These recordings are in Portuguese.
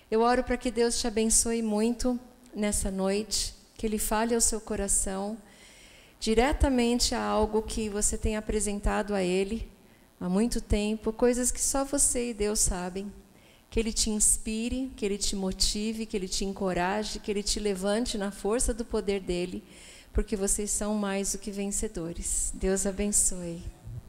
Eu oro para que Deus te abençoe muito nessa noite, que Ele fale ao seu coração, diretamente a algo que você tem apresentado a Ele há muito tempo, coisas que só você e Deus sabem. Que Ele te inspire, que Ele te motive, que Ele te encoraje, que Ele te levante na força do poder dEle, porque vocês são mais do que vencedores. Deus abençoe.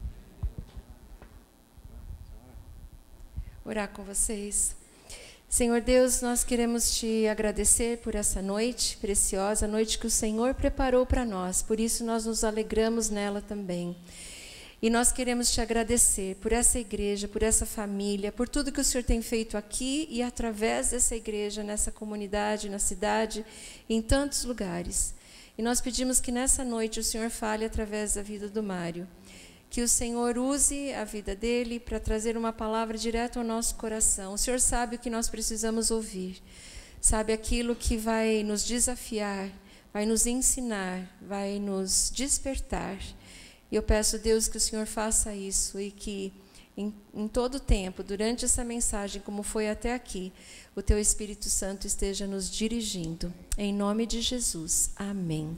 Orar com vocês. Senhor Deus, nós queremos te agradecer por essa noite preciosa, a noite que o Senhor preparou para nós, por isso nós nos alegramos nela também. E nós queremos te agradecer por essa igreja, por essa família, por tudo que o Senhor tem feito aqui e através dessa igreja, nessa comunidade, na cidade, em tantos lugares. E nós pedimos que nessa noite o Senhor fale através da vida do Mário. Que o Senhor use a vida dele para trazer uma palavra direto ao nosso coração. O Senhor sabe o que nós precisamos ouvir. Sabe aquilo que vai nos desafiar, vai nos ensinar, vai nos despertar. E eu peço, Deus, que o Senhor faça isso e que em todo tempo, durante essa mensagem, como foi até aqui, o Teu Espírito Santo esteja nos dirigindo. Em nome de Jesus. Amém.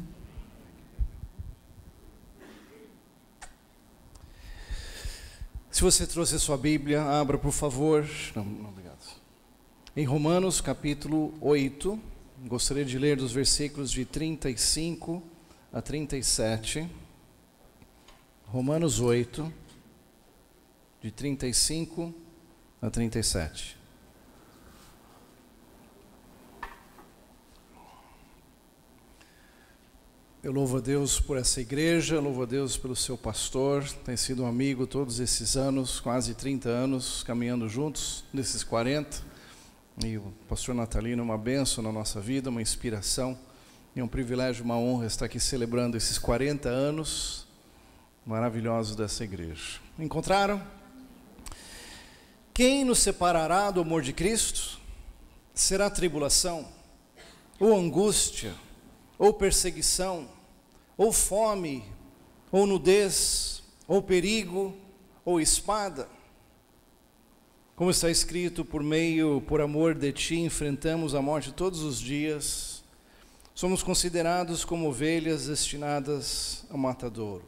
Se você trouxe a sua Bíblia, abra, por favor. Não, obrigado. Em Romanos, capítulo 8, gostaria de ler dos versículos de 35 a 37. Romanos 8, de 35 a 37. Eu louvo a Deus por essa igreja, louvo a Deus pelo seu pastor, tem sido um amigo todos esses anos, quase 30 anos, caminhando juntos, nesses 40. E o pastor Natalino é uma bênção na nossa vida, uma inspiração, e um privilégio, uma honra estar aqui celebrando esses 40 anos maravilhosos dessa igreja. Encontraram? Quem nos separará do amor de Cristo? Será tribulação, ou angústia, ou perseguição, ou fome, ou nudez, ou perigo, ou espada? Como está escrito, por amor de ti, enfrentamos a morte todos os dias, somos considerados como ovelhas destinadas ao matadouro.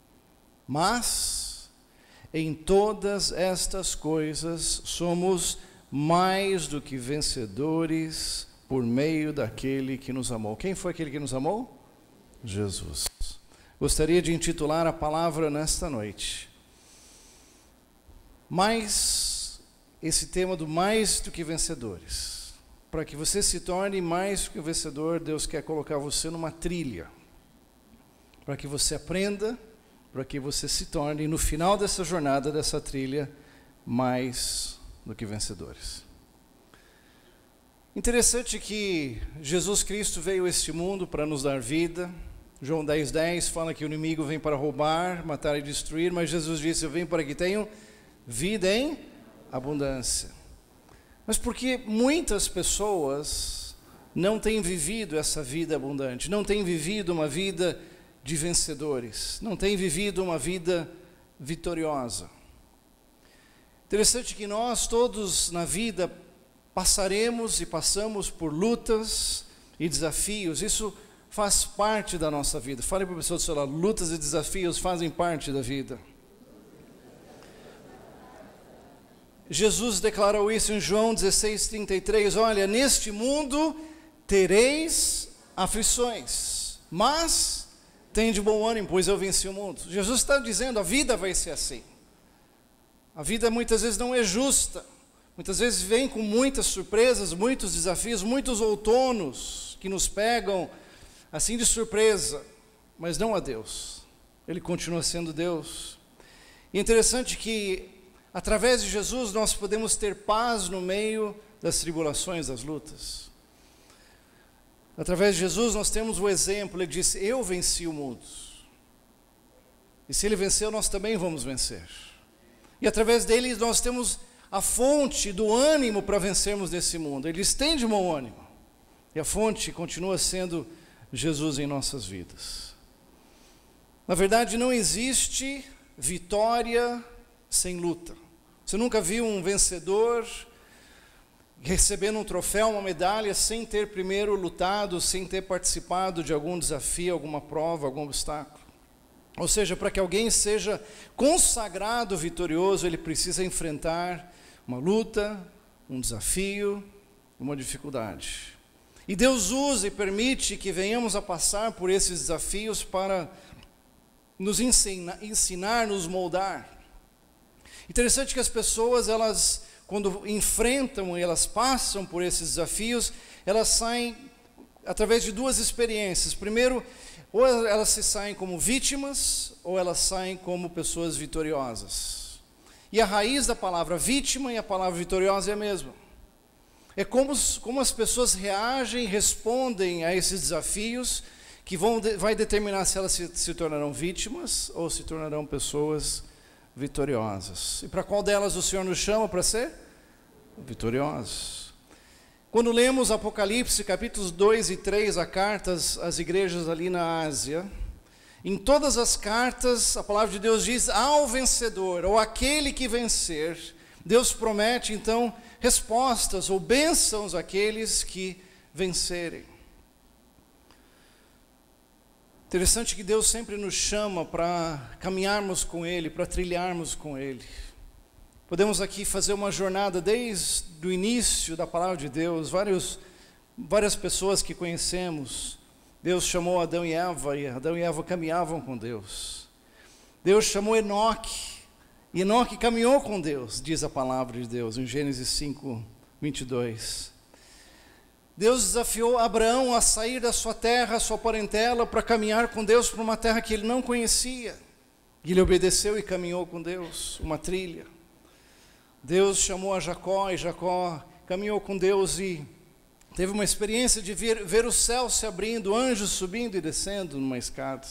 Mas, em todas estas coisas, somos mais do que vencedores por meio daquele que nos amou. Quem foi aquele que nos amou? Jesus. Gostaria de intitular a palavra nesta noite. Mas, esse tema do mais do que vencedores. Para que você se torne mais do que vencedor, Deus quer colocar você numa trilha. Para que você aprenda, para que você se torne, no final dessa jornada, dessa trilha, mais do que vencedores. Interessante que Jesus Cristo veio a este mundo para nos dar vida. João 10:10 fala que o inimigo vem para roubar, matar e destruir, mas Jesus disse, eu venho para que tenham vida em abundância. Mas porque muitas pessoas não têm vivido essa vida abundante, não têm vivido uma vida de vencedores, não têm vivido uma vida vitoriosa. Interessante que nós todos na vida passaremos e passamos por lutas e desafios, isso faz parte da nossa vida. Fale para a pessoa do seu lado, lutas e desafios fazem parte da vida. Jesus declarou isso em João 16:33, olha, neste mundo tereis aflições, mas tende bom ânimo, pois eu venci o mundo. Jesus está dizendo, a vida vai ser assim. A vida muitas vezes não é justa, muitas vezes vem com muitas surpresas, muitos desafios, muitos outonos que nos pegam assim de surpresa, mas não a Deus. Ele continua sendo Deus. E é interessante que através de Jesus nós podemos ter paz no meio das tribulações, das lutas. Através de Jesus nós temos o exemplo, ele disse, eu venci o mundo. E se ele venceu, nós também vamos vencer. E através dele nós temos a fonte do ânimo para vencermos nesse mundo. Ele estende bom ânimo. E a fonte continua sendo Jesus em nossas vidas. Na verdade, não existe vitória sem luta. Você nunca viu um vencedor recebendo um troféu, uma medalha, sem ter primeiro lutado, sem ter participado de algum desafio, alguma prova, algum obstáculo. Ou seja, para que alguém seja consagrado vitorioso, ele precisa enfrentar uma luta, um desafio, uma dificuldade. E Deus usa e permite que venhamos a passar por esses desafios para nos ensinar, nos moldar. Interessante que as pessoas, elas, quando enfrentam e elas passam por esses desafios, elas saem através de duas experiências. Primeiro, ou elas se saem como vítimas, ou elas saem como pessoas vitoriosas. E a raiz da palavra vítima e a palavra vitoriosa é a mesma. É como as pessoas reagem, respondem a esses desafios, que vai determinar se elas se tornarão vítimas ou se tornarão pessoas vitoriosas. E para qual delas o Senhor nos chama para ser? Vitoriosos. Quando lemos Apocalipse, capítulos 2 e 3, a cartas às igrejas ali na Ásia, em todas as cartas, a palavra de Deus diz, ao vencedor, ou aquele que vencer, Deus promete, então, respostas ou bênçãos àqueles que vencerem. Interessante que Deus sempre nos chama para caminharmos com Ele, para trilharmos com Ele. Podemos aqui fazer uma jornada desde o início da palavra de Deus, várias pessoas que conhecemos. Deus chamou Adão e Eva caminhavam com Deus. Deus chamou Enoque, e Enoque caminhou com Deus, diz a palavra de Deus, em Gênesis 5, 22. Deus desafiou Abraão a sair da sua terra, sua parentela, para caminhar com Deus para uma terra que ele não conhecia. E ele obedeceu e caminhou com Deus, uma trilha. Deus chamou a Jacó, e Jacó caminhou com Deus e teve uma experiência de ver o céu se abrindo, anjos subindo e descendo numa escada.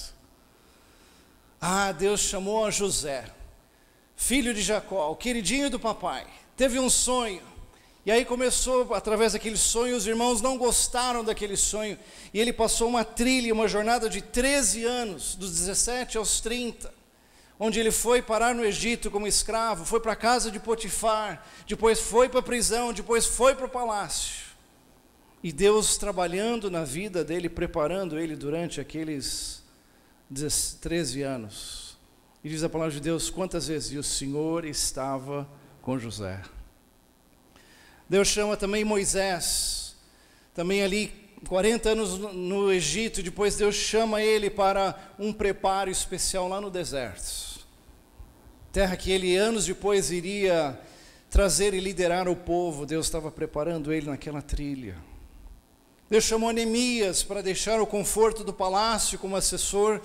Deus chamou a José, filho de Jacó, o queridinho do papai. Teve um sonho, e aí começou, através daquele sonho, os irmãos não gostaram daquele sonho, e ele passou uma trilha, uma jornada de 13 anos, dos 17 aos 30, onde ele foi parar no Egito como escravo, foi para a casa de Potifar, depois foi para a prisão, depois foi para o palácio. E Deus trabalhando na vida dele, preparando ele durante aqueles 13 anos. E diz a palavra de Deus, quantas vezes? E o Senhor estava com José. Deus chama também Moisés, também ali 40 anos no Egito, depois Deus chama ele para um preparo especial lá no deserto. Terra que ele anos depois iria trazer e liderar o povo. Deus estava preparando ele naquela trilha. Deus chamou Neemias para deixar o conforto do palácio como assessor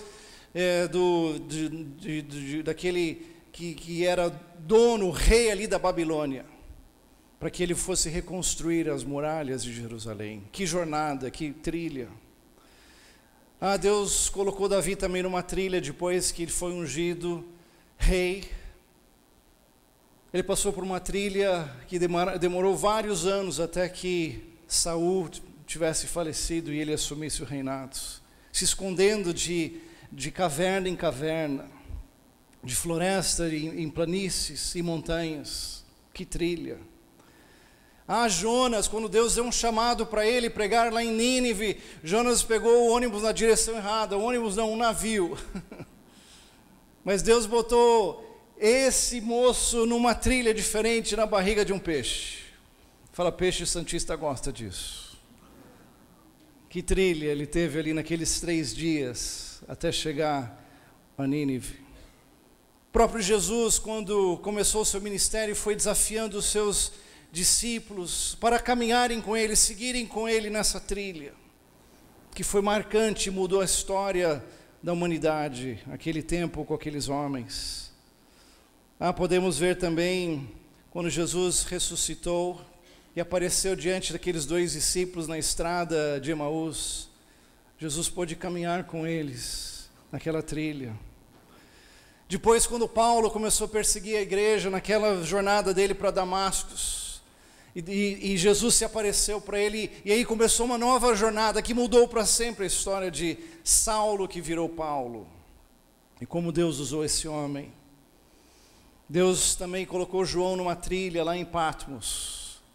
daquele que era dono, rei ali da Babilônia, para que ele fosse reconstruir as muralhas de Jerusalém. Que jornada, que trilha. Deus colocou Davi também numa trilha depois que ele foi ungido rei. Ele passou por uma trilha que demorou vários anos até que Saul tivesse falecido e ele assumisse o reinado, se escondendo de caverna em caverna, de floresta em planícies e montanhas. Que trilha. Jonas, quando Deus deu um chamado para ele pregar lá em Nínive, Jonas pegou o ônibus na direção errada, o ônibus não, um navio. Mas Deus botou esse moço numa trilha diferente na barriga de um peixe. Fala, peixe santista gosta disso. Que trilha ele teve ali naqueles 3 dias, até chegar a Nínive. O próprio Jesus, quando começou o seu ministério, foi desafiando os seus discípulos para caminharem com ele, seguirem com ele nessa trilha, que foi marcante, mudou a história da humanidade, aquele tempo com aqueles homens. Podemos ver também, quando Jesus ressuscitou e apareceu diante daqueles 2 discípulos na estrada de Emaús, Jesus pôde caminhar com eles naquela trilha. Depois, quando Paulo começou a perseguir a igreja, naquela jornada dele para Damasco, e Jesus se apareceu para ele, e aí começou uma nova jornada que mudou para sempre a história de Saulo que virou Paulo, e como Deus usou esse homem. Deus também colocou João numa trilha lá em Patmos,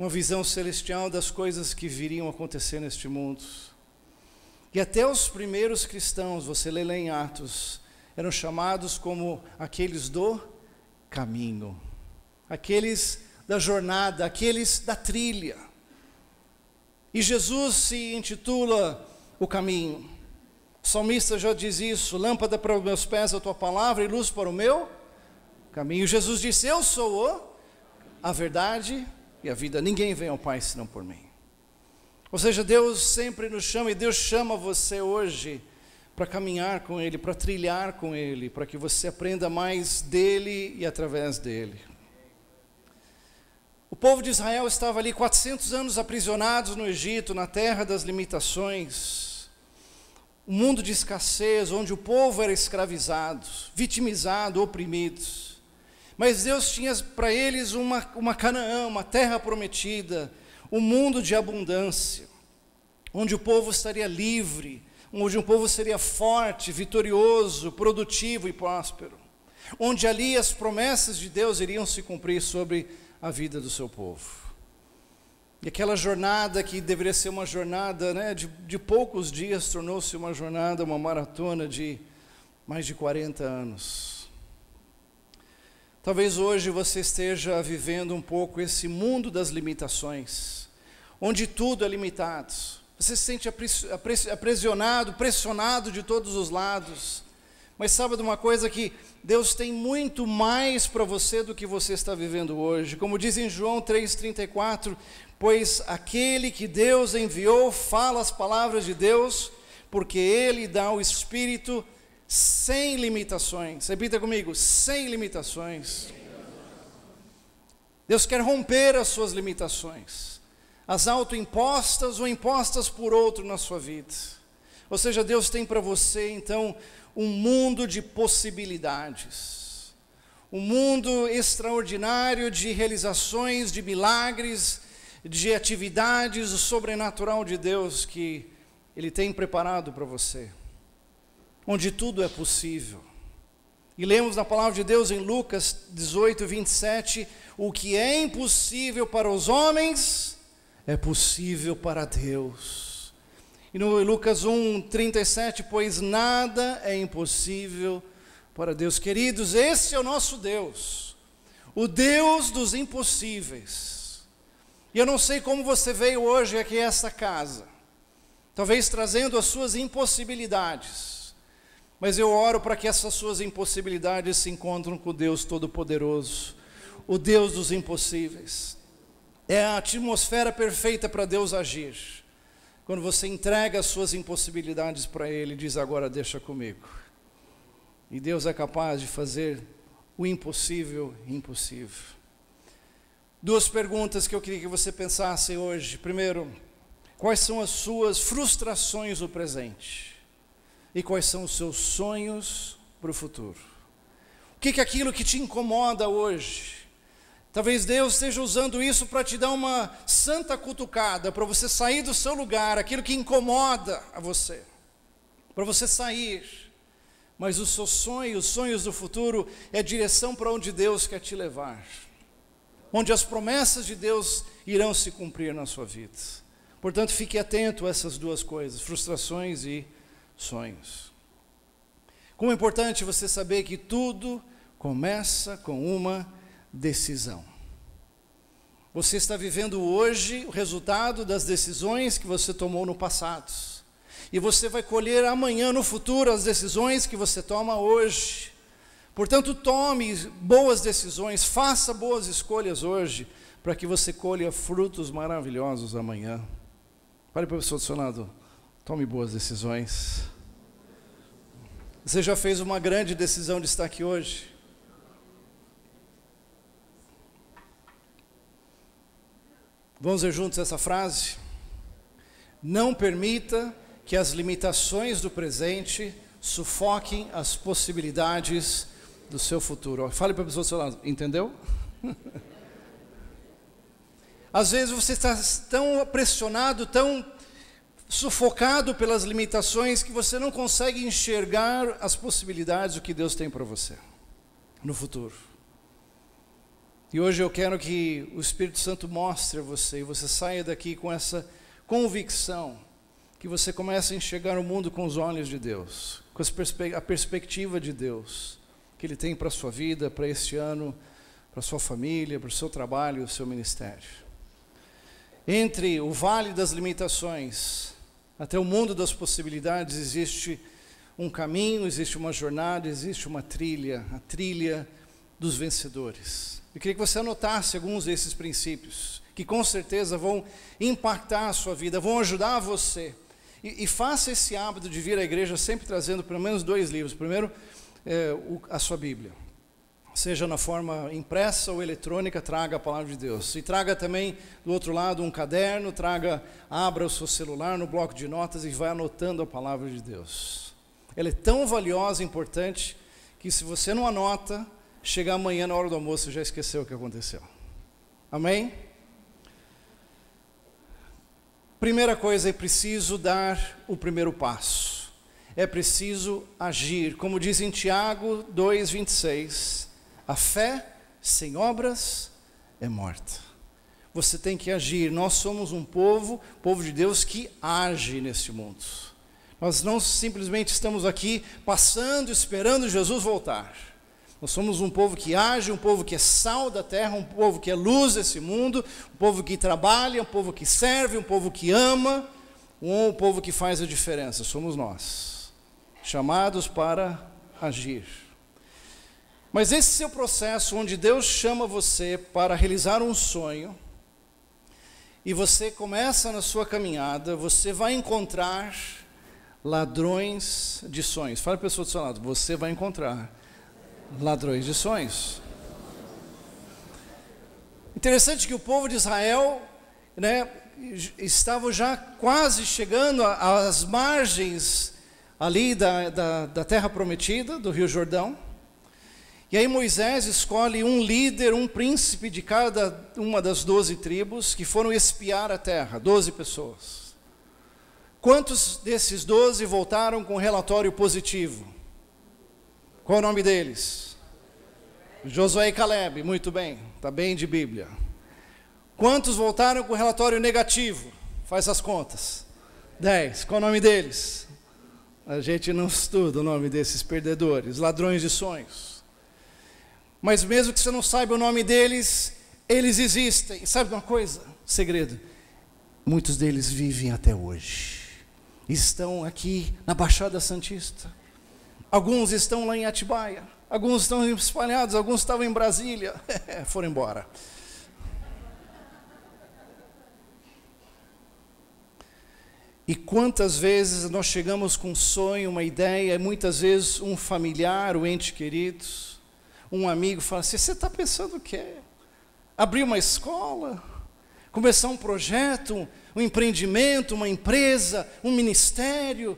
uma visão celestial das coisas que viriam a acontecer neste mundo. E até os primeiros cristãos, você lê lá em Atos, eram chamados como aqueles do caminho, aqueles da jornada, aqueles da trilha. E Jesus se intitula o caminho. O salmista já diz isso: lâmpada para os meus pés a tua palavra e luz para o meu caminho. Jesus disse: eu sou a verdade e a vida, ninguém vem ao Pai senão por mim. Ou seja, Deus sempre nos chama, e Deus chama você hoje para caminhar com Ele, para trilhar com Ele, para que você aprenda mais dEle e através dEle. O povo de Israel estava ali 400 anos aprisionados no Egito, na terra das limitações, um mundo de escassez, onde o povo era escravizado, vitimizado, oprimido. Mas Deus tinha para eles uma Canaã, uma terra prometida, um mundo de abundância, onde o povo estaria livre, onde o povo seria forte, vitorioso, produtivo e próspero, onde ali as promessas de Deus iriam se cumprir sobre a vida do seu povo. E aquela jornada que deveria ser uma jornada, né, de poucos dias, tornou-se uma jornada, uma maratona de mais de 40 anos. Talvez hoje você esteja vivendo um pouco esse mundo das limitações, onde tudo é limitado. Você se sente aprisionado, pressionado de todos os lados. Mas sabe de uma coisa, que Deus tem muito mais para você do que você está vivendo hoje. Como diz em João 3,34, pois aquele que Deus enviou fala as palavras de Deus, porque Ele dá o Espírito sem limitações. Repita comigo: sem limitações. Deus quer romper as suas limitações, as autoimpostas ou impostas por outro na sua vida. Ou seja, Deus tem para você então um mundo de possibilidades, um mundo extraordinário de realizações, de milagres, de atividades, o sobrenatural de Deus que Ele tem preparado para você, onde tudo é possível. E lemos na palavra de Deus em Lucas 18:27, o que é impossível para os homens é possível para Deus. E no Lucas 1:37, pois nada é impossível para Deus. Queridos, esse é o nosso Deus, o Deus dos impossíveis. E eu não sei como você veio hoje aqui a esta casa, talvez trazendo as suas impossibilidades, mas eu oro para que essas suas impossibilidades se encontrem com o Deus Todo-Poderoso, o Deus dos impossíveis. É a atmosfera perfeita para Deus agir, quando você entrega as suas impossibilidades para Ele e diz: agora deixa comigo. E Deus é capaz de fazer o impossível impossível. Duas perguntas que eu queria que você pensasse hoje. Primeiro, quais são as suas frustrações no presente? E quais são os seus sonhos para o futuro? O que é aquilo que te incomoda hoje? Talvez Deus esteja usando isso para te dar uma santa cutucada, para você sair do seu lugar, aquilo que incomoda a você, para você sair. Mas os seus sonhos, os sonhos do futuro, é a direção para onde Deus quer te levar, onde as promessas de Deus irão se cumprir na sua vida. Portanto, fique atento a essas duas coisas, frustrações e sonhos. Como é importante você saber que tudo começa com uma decisão. Você está vivendo hoje o resultado das decisões que você tomou no passado, e você vai colher amanhã, no futuro, as decisões que você toma hoje. Portanto, tome boas decisões, faça boas escolhas hoje, para que você colha frutos maravilhosos amanhã. Fale para o pessoal do seu lado: tome boas decisões. Você já fez uma grande decisão de estar aqui hoje? Vamos ver juntos essa frase? Não permita que as limitações do presente sufoquem as possibilidades do seu futuro. Fale para a pessoa do seu lado: entendeu? Às vezes você está tão pressionado, tão sufocado pelas limitações, que você não consegue enxergar as possibilidades do que Deus tem para você no futuro. E hoje eu quero que o Espírito Santo mostre a você, e você saia daqui com essa convicção, que você comece a enxergar o mundo com os olhos de Deus, com a perspectiva de Deus, que Ele tem para a sua vida, para este ano, para a sua família, para o seu trabalho, o seu ministério. Entre o vale das limitações até o mundo das possibilidades existe um caminho, existe uma jornada, existe uma trilha, a trilha dos vencedores. Eu queria que você anotasse alguns desses princípios, que com certeza vão impactar a sua vida, vão ajudar você. E faça esse hábito de vir à igreja sempre trazendo pelo menos 2 livros. Primeiro, a sua Bíblia. Seja na forma impressa ou eletrônica, traga a palavra de Deus. E traga também, do outro lado, um caderno, abra o seu celular no bloco de notas e vai anotando a palavra de Deus. Ela é tão valiosa e importante que se você não anota, chegar amanhã na hora do almoço, você já esqueceu o que aconteceu. Amém? Primeira coisa, é preciso dar o primeiro passo. É preciso agir. Como diz em Tiago 2:26, a fé sem obras é morta. Você tem que agir. Nós somos um povo de Deus que age nesse mundo. Nós não simplesmente estamos aqui passando, esperando Jesus voltar. Nós somos um povo que age, um povo que é sal da terra, um povo que é luz desse mundo, um povo que trabalha, um povo que serve, um povo que ama, um povo que faz a diferença. Somos nós, chamados para agir. Mas esse seu processo, onde Deus chama você para realizar um sonho, e você começa na sua caminhada, você vai encontrar ladrões de sonhos. Fala para a pessoa do seu lado, você vai encontrar ladrões de sonhos. Interessante que o povo de Israel, estava já quase chegando às margens ali da terra prometida, do Rio Jordão. E aí Moisés escolhe um líder, um príncipe de cada uma das 12 tribos que foram espiar a terra, 12 pessoas. Quantos desses 12 voltaram com relatório positivo? Qual o nome deles? Josué e Caleb, muito bem, está bem de Bíblia. Quantos voltaram com relatório negativo? Faz as contas. 10, qual o nome deles? A gente não estuda o nome desses perdedores, ladrões de sonhos. Mas mesmo que você não saiba o nome deles, eles existem. Sabe de uma coisa? Segredo. Muitos deles vivem até hoje. Estão aqui na Baixada Santista. Alguns estão lá em Atibaia. Alguns estão espalhados, alguns estavam em Brasília. Foram embora. E quantas vezes nós chegamos com um sonho, uma ideia, muitas vezes um familiar, um ente querido, um amigo fala assim, você está pensando o quê? Abrir uma escola? Começar um projeto, um empreendimento, uma empresa, um ministério?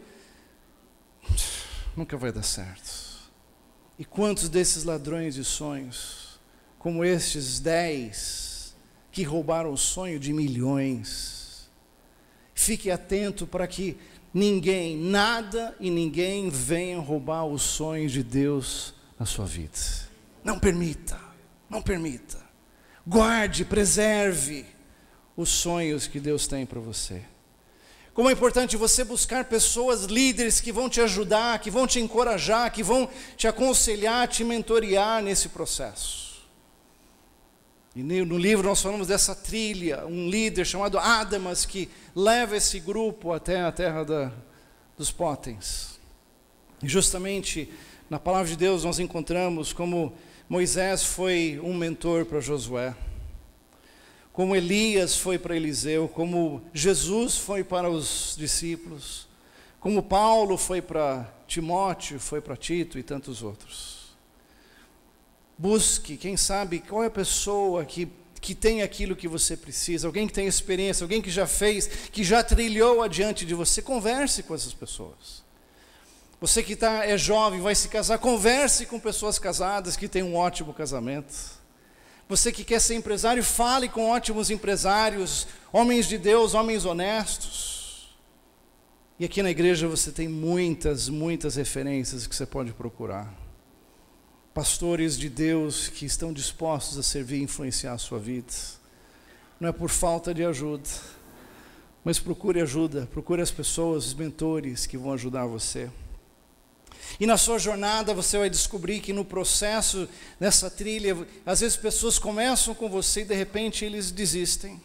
Nunca vai dar certo. E quantos desses ladrões de sonhos, como estes 10, que roubaram o sonho de milhões? Fique atento para que ninguém, nada e ninguém venha roubar os sonhos de Deus na sua vida. Não permita, não permita. Guarde, preserve os sonhos que Deus tem para você. Como é importante você buscar pessoas, líderes que vão te ajudar, que vão te encorajar, que vão te aconselhar, te mentorear nesse processo. E no livro nós falamos dessa trilha, um líder chamado Adamas, que leva esse grupo até a terra dos potens. E justamente na palavra de Deus nós encontramos como Moisés foi um mentor para Josué, como Elias foi para Eliseu, como Jesus foi para os discípulos, como Paulo foi para Timóteo, foi para Tito e tantos outros. Busque, quem sabe, qual é a pessoa que tem aquilo que você precisa, alguém que tem experiência, alguém que já fez, que já trilhou adiante de você. Converse com essas pessoas. Você que é jovem, vai se casar, converse com pessoas casadas que têm um ótimo casamento. Você que quer ser empresário, fale com ótimos empresários, homens de Deus, homens honestos. E aqui na igreja você tem muitas referências que você pode procurar. pastores de Deus que estão dispostos a servir e influenciar a sua vida. Não é por falta de ajuda, mas procure ajuda, procure as pessoas, os mentores que vão ajudar você. E na sua jornada você vai descobrir que no processo, nessa trilha, às vezes pessoas começam com você e de repente eles desistem.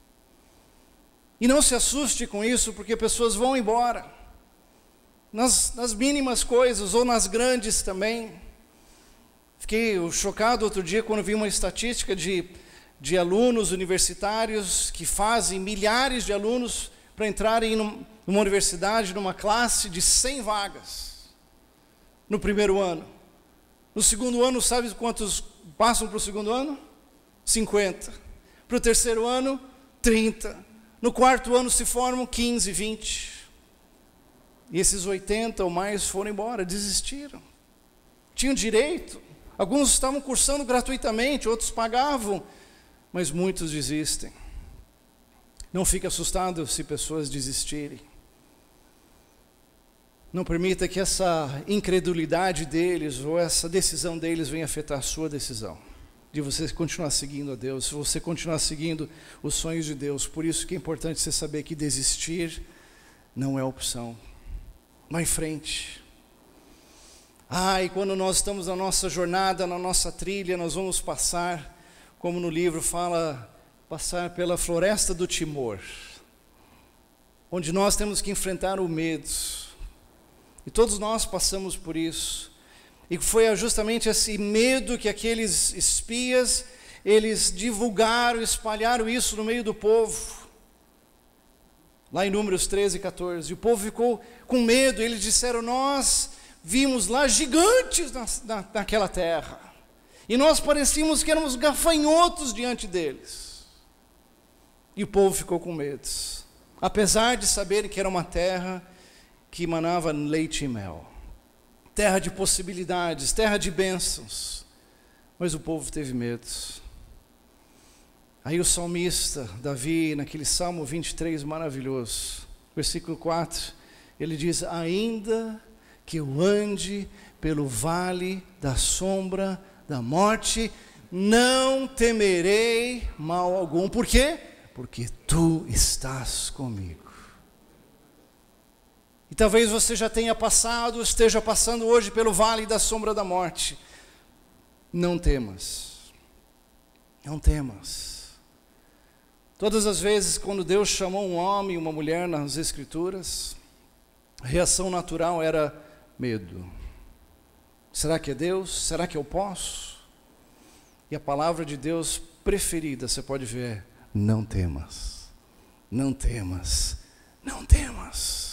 E não se assuste com isso, porque pessoas vão embora, nas mínimas coisas ou nas grandes também. Fiquei chocado outro dia quando vi uma estatística de alunos universitários que fazem milhares de alunos para entrarem numa universidade, numa classe de 100 vagas no primeiro ano. No segundo ano, sabe quantos passam para o segundo ano? 50. Para o terceiro ano, 30. No quarto ano se formam 15, 20. E esses 80 ou mais foram embora, desistiram. Tinham direito. Alguns estavam cursando gratuitamente, outros pagavam, mas muitos desistem. Não fique assustado se pessoas desistirem. Não permita que essa incredulidade deles ou essa decisão deles venha afetar a sua decisão de você continuar seguindo a Deus, se você continuar seguindo os sonhos de Deus. Por isso que é importante você saber que desistir não é opção. Vá em frente. E quando nós estamos na nossa jornada, na nossa trilha, nós vamos passar, como no livro fala, passar pela floresta do Timor, onde nós temos que enfrentar o medo. E todos nós passamos por isso. E foi justamente esse medo que aqueles espias, eles divulgaram, espalharam isso no meio do povo. Lá em Números 13, 14. E o povo ficou com medo. Eles disseram, nós vimos lá gigantes naquela terra. E nós parecíamos que éramos gafanhotos diante deles. E o povo ficou com medo. Apesar de saberem que era uma terra que manava leite e mel. Terra de possibilidades, terra de bênçãos. Mas o povo teve medo. Aí o salmista, Davi, naquele Salmo 23 maravilhoso, versículo 4, ele diz, ainda que eu ande pelo vale da sombra da morte, não temerei mal algum. Por quê? Porque tu estás comigo. E talvez você já tenha passado, esteja passando hoje pelo vale da sombra da morte. Não temas. Não temas. Todas as vezes quando Deus chamou um homem e uma mulher nas Escrituras, a reação natural era medo. Será que é Deus? Será que eu posso? E a palavra de Deus preferida, você pode ver, não temas. Não temas. Não temas.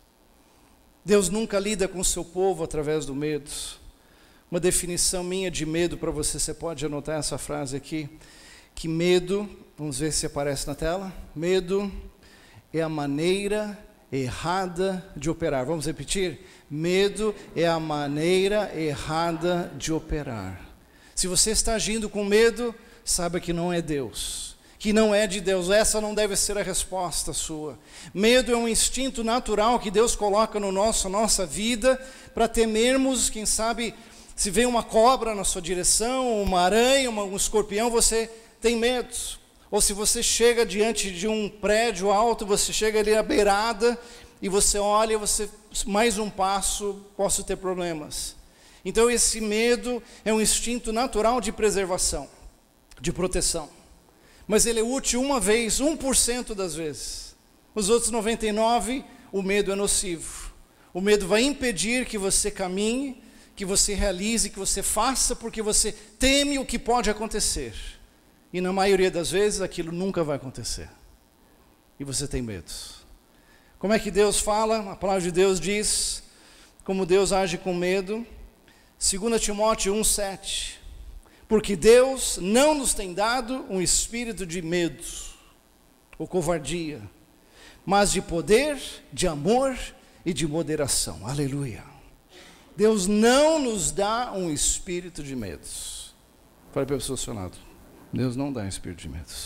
Deus nunca lida com o seu povo através do medo. Uma definição minha de medo para você pode anotar essa frase aqui, que medo, vamos ver se aparece na tela, medo é a maneira errada de operar. Vamos repetir? Medo é a maneira errada de operar. Se você está agindo com medo, saiba que não é Deus. Que não é de Deus, essa não deve ser a resposta sua. Medo é um instinto natural que Deus coloca no nossa vida, para temermos, quem sabe, se vem uma cobra na sua direção, uma aranha, um escorpião, você tem medo. Ou se você chega diante de um prédio alto, você chega ali à beirada, e você olha, você mais um passo, posso ter problemas. Então esse medo é um instinto natural de preservação, de proteção. Mas ele é útil uma vez, 1% das vezes. Os outros 99%, o medo é nocivo. O medo vai impedir que você caminhe, que você realize, que você faça, porque você teme o que pode acontecer. E na maioria das vezes, aquilo nunca vai acontecer. E você tem medo. Como é que Deus fala? A palavra de Deus diz, como Deus age com medo. 2 Timóteo 1,7. Porque Deus não nos tem dado um espírito de medo ou covardia, mas de poder, de amor e de moderação. Aleluia. Deus não nos dá um espírito de medo. Fale para o pessoa ao seu lado. Deus não dá um espírito de medo.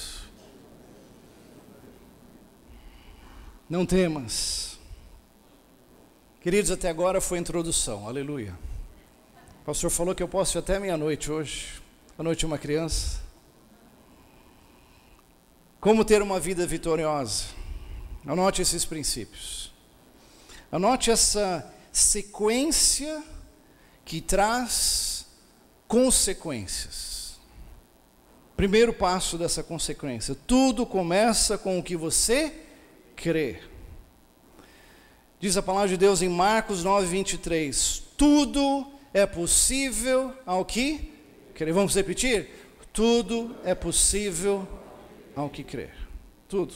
Não temas. Queridos, até agora foi a introdução. Aleluia. O pastor falou que eu posso ir até meia-noite hoje, à noite de uma criança. Como ter uma vida vitoriosa? Anote esses princípios. Anote essa sequência que traz consequências. Primeiro passo dessa consequência: tudo começa com o que você crê. Diz a palavra de Deus em Marcos 9:23, tudo é possível ao que crê. Vamos repetir? Tudo é possível ao que crer. Tudo.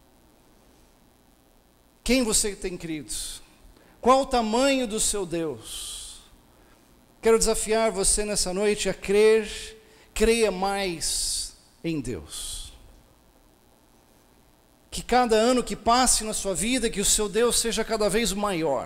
Quem você tem crido? Qual o tamanho do seu Deus? Quero desafiar você nessa noite a crer, creia mais em Deus. Que cada ano que passe na sua vida, que o seu Deus seja cada vez maior.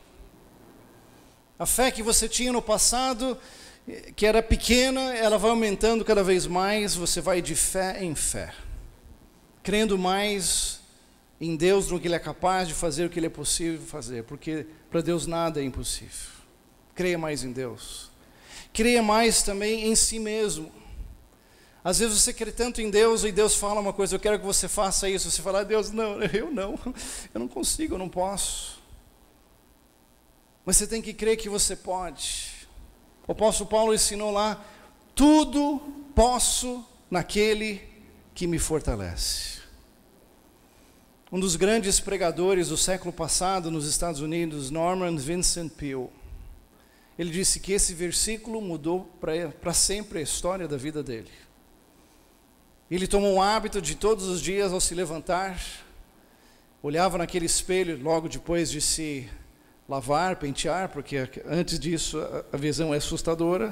A fé que você tinha no passado, que era pequena, ela vai aumentando cada vez mais, você vai de fé em fé. Crendo mais em Deus, no que Ele é capaz de fazer, o que Ele é possível fazer, porque para Deus nada é impossível. Creia mais em Deus. Creia mais também em si mesmo. Às vezes você crê tanto em Deus e Deus fala uma coisa, eu quero que você faça isso. Você fala, Deus, não, eu não consigo, eu não posso. Mas você tem que crer que você pode. O apóstolo Paulo ensinou lá, tudo posso naquele que me fortalece. Um dos grandes pregadores do século passado nos Estados Unidos, Norman Vincent Peale, ele disse que esse versículo mudou para sempre a história da vida dele. Ele tomou um hábito de todos os dias ao se levantar, olhava naquele espelho logo depois de se lavar, pentear, porque antes disso a visão é assustadora.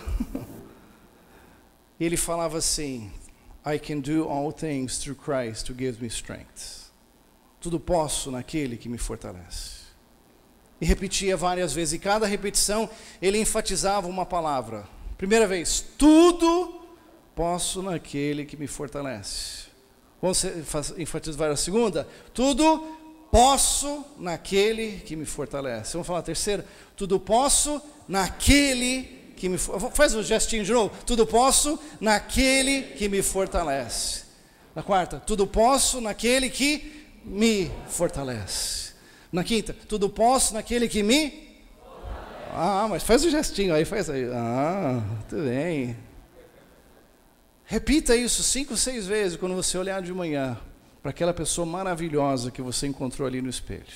Ele falava assim, I can do all things through Christ who gives me strength. Tudo posso naquele que me fortalece. E repetia várias vezes, e cada repetição ele enfatizava uma palavra. Primeira vez, tudo posso naquele que me fortalece. Vamos enfatizar a segunda, tudo posso naquele que me fortalece. Vamos falar a terceira, tudo posso naquele que me fortalece. Faz um gestinho de novo, tudo posso naquele que me fortalece. Na quarta, tudo posso naquele que me fortalece. Na quinta, tudo posso naquele que me... mas faz o gestinho aí, faz aí. Tudo bem. Repita isso 5, 6 vezes quando você olhar de manhã para aquela pessoa maravilhosa que você encontrou ali no espelho.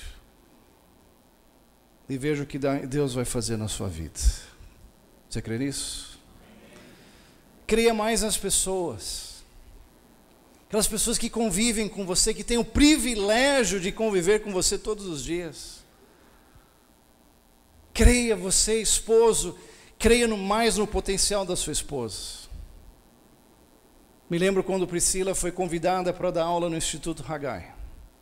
E veja o que Deus vai fazer na sua vida. Você crê nisso? Creia mais nas pessoas. Aquelas pessoas que convivem com você, que têm o privilégio de conviver com você todos os dias. Creia você, esposo, creia mais no potencial da sua esposa. Me lembro quando Priscila foi convidada para dar aula no Instituto Haggai.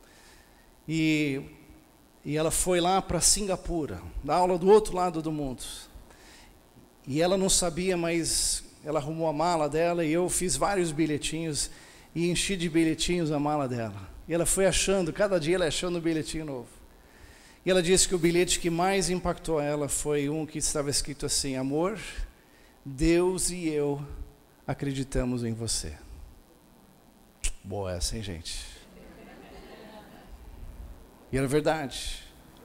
E ela foi lá para Singapura, dar aula do outro lado do mundo. E ela não sabia, mas ela arrumou a mala dela e eu fiz vários bilhetinhos e enchi de bilhetinhos a mala dela. E ela foi achando, cada dia ela achando um bilhetinho novo. E ela disse que o bilhete que mais impactou ela foi um que estava escrito assim, amor, Deus e eu acreditamos em você. Boa essa, hein, gente? E era verdade.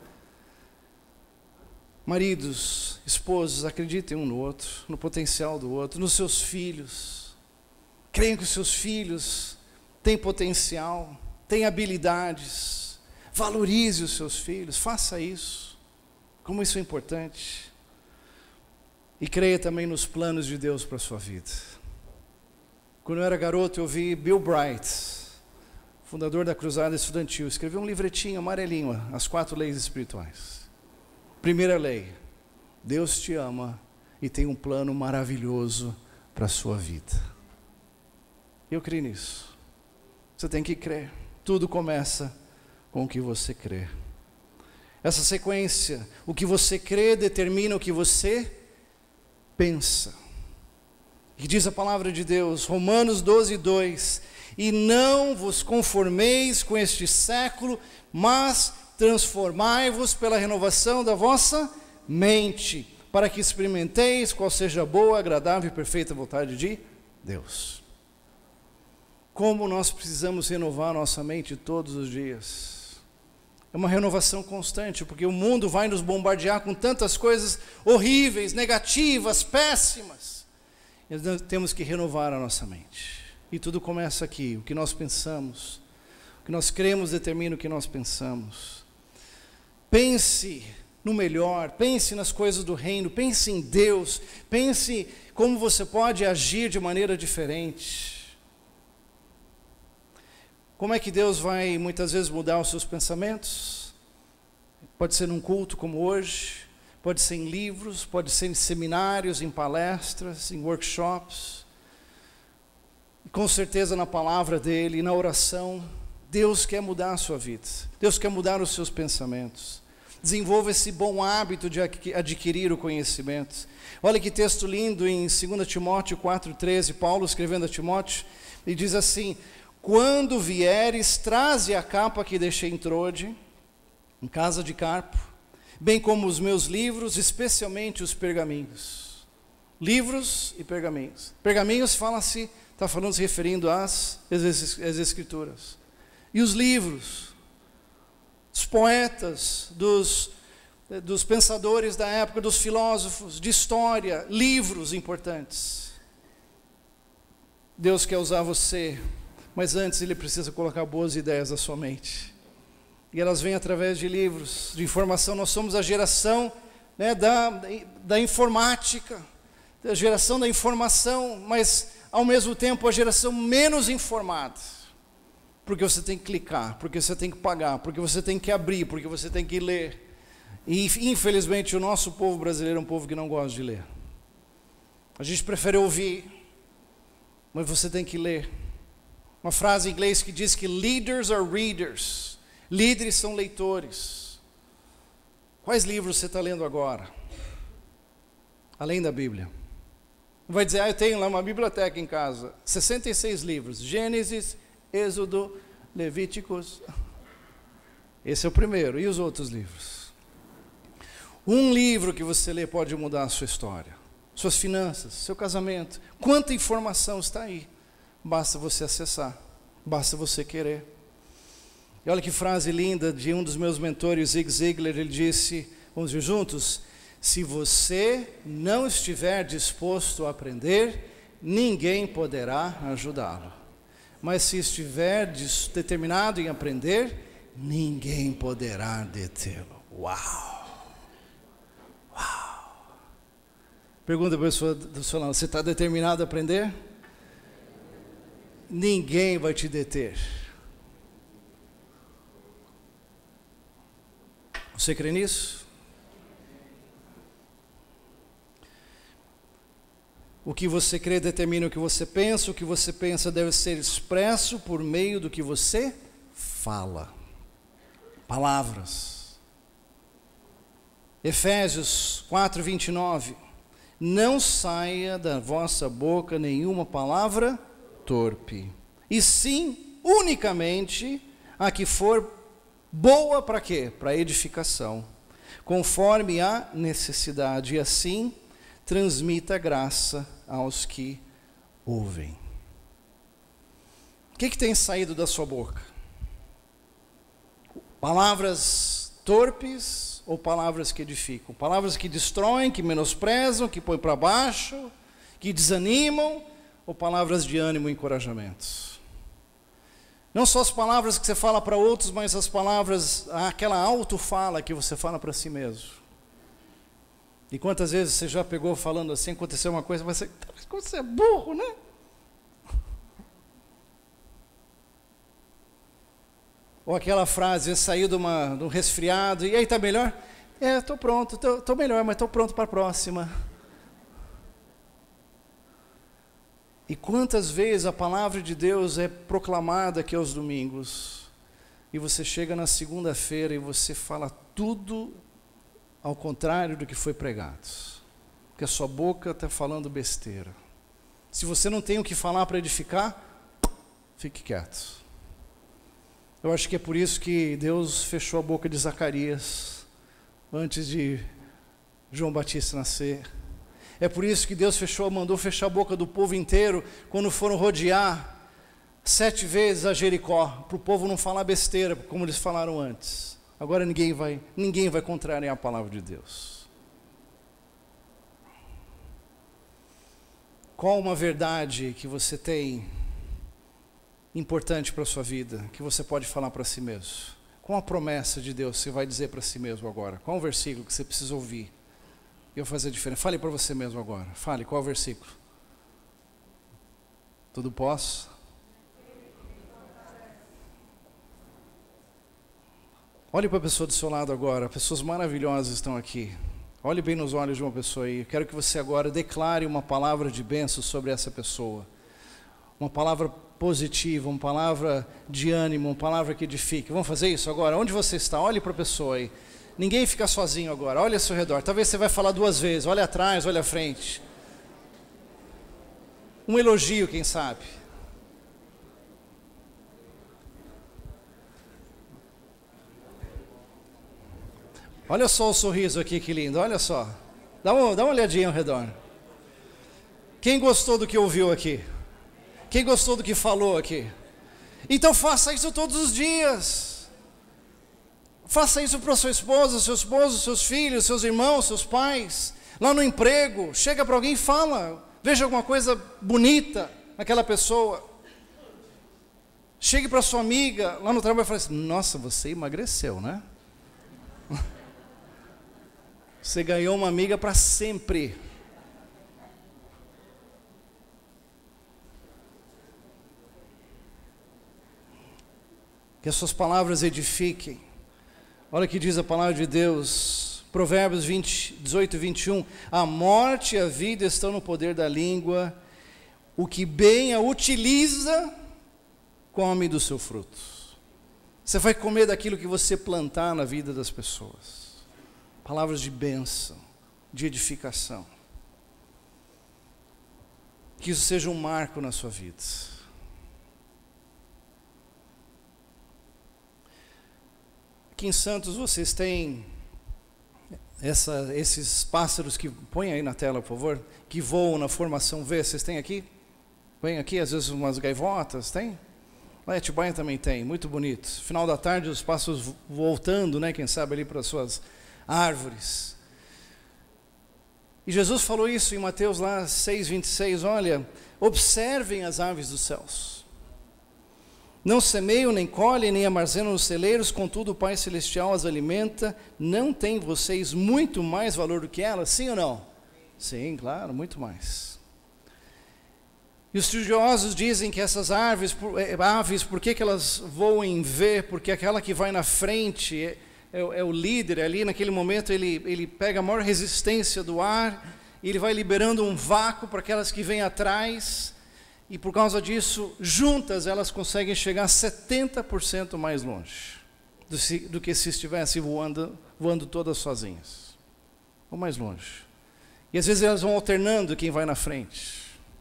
Maridos, esposos, acreditem um no outro, no potencial do outro, nos seus filhos. Creiam que os seus filhos têm potencial, têm habilidades. Valorize os seus filhos, faça isso. Como isso é importante. E creia também nos planos de Deus para a sua vida. Quando eu era garoto, eu vi Bill Bright, fundador da Cruzada Estudantil, escreveu um livretinho amarelinho, As 4 Leis Espirituais. Primeira lei, Deus te ama e tem um plano maravilhoso para a sua vida. Eu creio nisso. Você tem que crer. Tudo começa com o que você crê. Essa sequência, o que você crê determina o que você pensa. E diz a palavra de Deus, Romanos 12:2, e não vos conformeis com este século, mas transformai-vos pela renovação da vossa mente, para que experimenteis qual seja a boa, agradável e perfeita vontade de Deus. Como nós precisamos renovar nossa mente todos os dias. É uma renovação constante, porque o mundo vai nos bombardear com tantas coisas horríveis, negativas, péssimas. E nós temos que renovar a nossa mente. E tudo começa aqui, o que nós pensamos. O que nós cremos determina o que nós pensamos. Pense no melhor, pense nas coisas do reino, pense em Deus, pense como você pode agir de maneira diferente. Como é que Deus vai muitas vezes mudar os seus pensamentos? Pode ser num culto como hoje, pode ser em livros, pode ser em seminários, em palestras, em workshops. E com certeza na palavra dele, na oração, Deus quer mudar a sua vida. Deus quer mudar os seus pensamentos. Desenvolva esse bom hábito de adquirir o conhecimento. Olha que texto lindo em 2 Timóteo 4,13, Paulo escrevendo a Timóteo, e diz assim: quando vieres, traze a capa que deixei em Trode, em casa de Carpo, bem como os meus livros, especialmente os pergaminhos. Livros e pergaminhos. Pergaminhos fala-se, está falando, se referindo às escrituras. E os livros, os poetas, dos pensadores da época, dos filósofos, de história, livros importantes. Deus quer usar você, mas antes Ele precisa colocar boas ideias na sua mente. E elas vêm através de livros, de informação. Nós somos a geração, né, da informática, a geração da informação, mas ao mesmo tempo a geração menos informada. Porque você tem que clicar, porque você tem que pagar, porque você tem que abrir, porque você tem que ler. E infelizmente o nosso povo brasileiro é um povo que não gosta de ler. A gente prefere ouvir, mas você tem que ler. Uma frase em inglês que diz que leaders are readers. Líderes são leitores. Quais livros você está lendo agora? Além da Bíblia. Não vai dizer, eu tenho lá uma biblioteca em casa. 66 livros. Gênesis, Êxodo, Levíticos. Esse é o primeiro. E os outros livros? Um livro que você lê pode mudar a sua história. Suas finanças, seu casamento. Quanta informação está aí. Basta você acessar, basta você querer. E olha que frase linda de um dos meus mentores, Zig Ziglar. Ele disse, vamos ver juntos: se você não estiver disposto a aprender, ninguém poderá ajudá-lo. Mas se estiver determinado em aprender, ninguém poderá detê-lo. Uau! Uau! Pergunta para a pessoa do seu lado, você está determinado a aprender? Ninguém vai te deter. Você crê nisso? O que você crê determina o que você pensa. O que você pensa deve ser expresso por meio do que você fala. Palavras. Efésios 4:29. Não saia da vossa boca nenhuma palavra torpe, e sim, unicamente, a que for boa para quê? Para edificação, conforme a necessidade, e assim transmita graça aos que ouvem. O que tem saído da sua boca? Palavras torpes ou palavras que edificam? Palavras que destroem, que menosprezam, que põem para baixo, que desanimam, ou palavras de ânimo e encorajamento? Não só as palavras que você fala para outros, mas as palavras, aquela autofala que você fala para si mesmo. E quantas vezes você já pegou falando assim, aconteceu uma coisa, mas você é burro, né? Ou aquela frase, saiu de um resfriado, e aí, está melhor? Estou pronto, estou melhor, mas estou pronto para a próxima. E quantas vezes a palavra de Deus é proclamada aqui aos domingos, e você chega na segunda-feira e você fala tudo ao contrário do que foi pregado, porque a sua boca está falando besteira. Se você não tem o que falar para edificar, fique quieto. Eu acho que é por isso que Deus fechou a boca de Zacarias, antes de João Batista nascer. É por isso que Deus mandou fechar a boca do povo inteiro quando foram rodear 7 vezes a Jericó, para o povo não falar besteira, como eles falaram antes. Agora ninguém vai contrariar a palavra de Deus. Qual uma verdade que você tem importante para a sua vida, que você pode falar para si mesmo? Qual a promessa de Deus você vai dizer para si mesmo agora? Qual o versículo que você precisa ouvir? E eu fazer diferença. Fale para você mesmo agora. Fale, qual o versículo? Tudo posso? Olhe para a pessoa do seu lado agora. Pessoas maravilhosas estão aqui. Olhe bem nos olhos de uma pessoa aí. Eu quero que você agora declare uma palavra de bênção sobre essa pessoa. Uma palavra positiva, uma palavra de ânimo, uma palavra que edifique. Vamos fazer isso agora? Onde você está? Olhe para a pessoa aí. Ninguém fica sozinho agora. Olha ao seu redor. Talvez você vai falar 2 vezes. Olha atrás, olha à frente. Um elogio, quem sabe. Olha só o sorriso aqui, que lindo. Olha só. Dá uma olhadinha ao redor. Quem gostou do que ouviu aqui? Quem gostou do que falou aqui? Então faça isso todos os dias. Faça isso para sua esposa, seu esposo, seus filhos, seus irmãos, seus pais. Lá no emprego, chega para alguém e fala. Veja alguma coisa bonita naquela pessoa. Chegue para sua amiga lá no trabalho e fale assim: nossa, você emagreceu, né? Você ganhou uma amiga para sempre. Que as suas palavras edifiquem. Olha o que diz a palavra de Deus, Provérbios 18 e 21. A morte e a vida estão no poder da língua. O que bem a utiliza, come do seu fruto. Você vai comer daquilo que você plantar na vida das pessoas. Palavras de bênção, de edificação. Que isso seja um marco na sua vida. Aqui em Santos vocês têm esses pássaros que, põe aí na tela, por favor, que voam na formação V, vocês têm aqui? Põe aqui, às vezes umas gaivotas, tem? Lá em Atibaia também tem, muito bonito. Final da tarde os pássaros voltando, né, quem sabe ali para as suas árvores. E Jesus falou isso em Mateus lá 6:26, olha, observem as aves dos céus. Não semeiam, nem colhem, nem armazenam nos celeiros, contudo o Pai Celestial as alimenta. Não tem vocês muito mais valor do que elas? Sim ou não? Sim, claro, muito mais. E os estudiosos dizem que essas aves, por que elas voam em V? Porque aquela que vai na frente é o líder ali, naquele momento ele pega a maior resistência do ar, e ele vai liberando um vácuo para aquelas que vêm atrás. E por causa disso, juntas elas conseguem chegar 70% mais longe do que se estivessem voando todas sozinhas. Ou mais longe. E às vezes elas vão alternando quem vai na frente.